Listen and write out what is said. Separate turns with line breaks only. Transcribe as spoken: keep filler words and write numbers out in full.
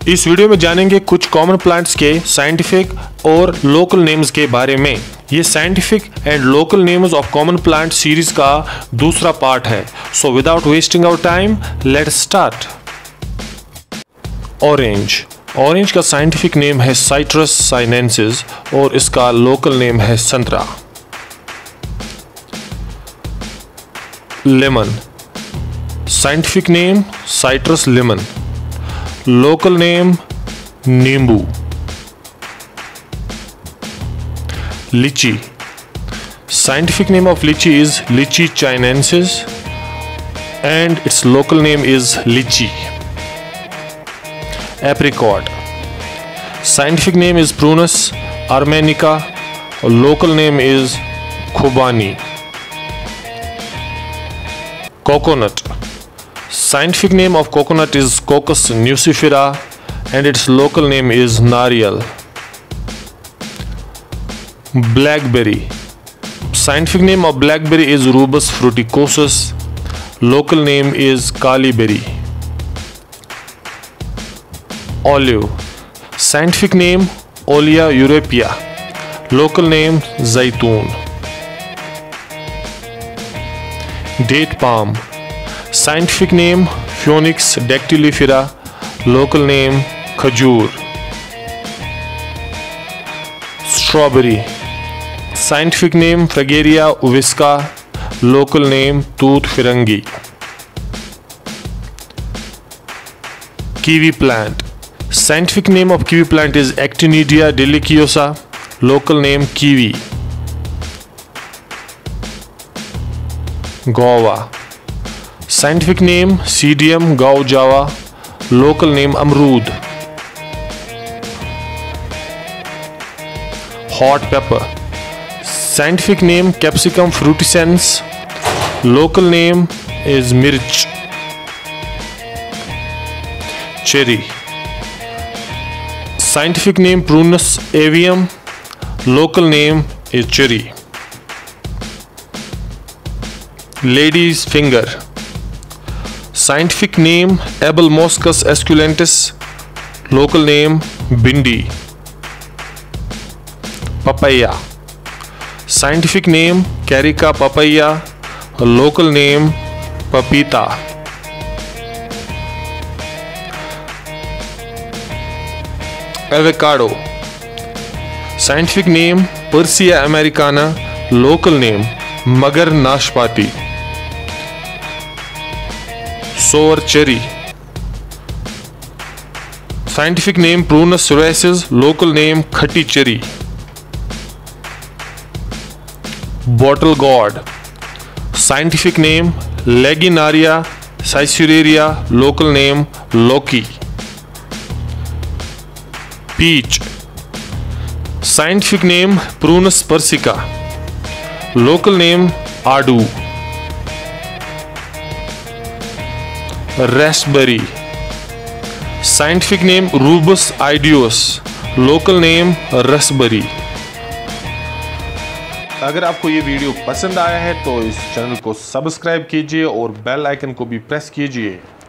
इस वीडियो में जानेंगे कुछ कॉमन प्लांट्स के साइंटिफिक और लोकल नेम्स के बारे में। ये scientific and local names of common plant series का दूसरा पार्ट है। So without wasting our time let's start. Orange. Orange का साइंटिफिक नेम है साइट्रस साइनेंसिस और इसका लोकल नेम है संतरा। Lemon. Scientific name citrus lemon, local name नींबू। Lychee. Scientific name of lychee is litchi chinensis and its local name is lychee. Apricot. Scientific name is Prunus armenica, local name is Khubani. Coconut. Scientific name of coconut is Cocos nucifera and its local name is Nariyal. Blackberry. Scientific name of blackberry is Rubus fruticosus. Local name is Kali berry. Olive. Scientific name Olea europea. Local name Zaitoon. Date palm. Scientific name Phoenix dactylifera. Local name Khajur. Strawberry. Scientific name Fragaria uvisca. Local name Tooth Firangi. Kiwi plant. Scientific name of kiwi plant is Actinidia deliciosa. Local name kiwi. Guava. Scientific name Pseudium gaujava. Local name Amrud. Hot pepper. Scientific name Capsicum fruticens. Local name is mirch. Cherry. Scientific name Prunus avium. Local name is cherry. Lady's finger. Scientific name Abelmoschus esculentis. Local name bindi. Papaya. Scientific name Carica papaya. Local name papita. Avocado. Scientific name Persea americana. Local name Magar nashpati. Sour cherry. Scientific name Prunus races. Local name Khati cherry. Bottle gourd. Scientific name Leginaria caesuraria. Local name Loki. Peach. Scientific name Prunus persica. Local name Adu. Raspberry. Scientific name Rubus idios. Local name raspberry. अगर आपको ये video पसंद आया है तो इस channel को subscribe कीजिए और बेल आइकन को भी प्रेस कीजिए।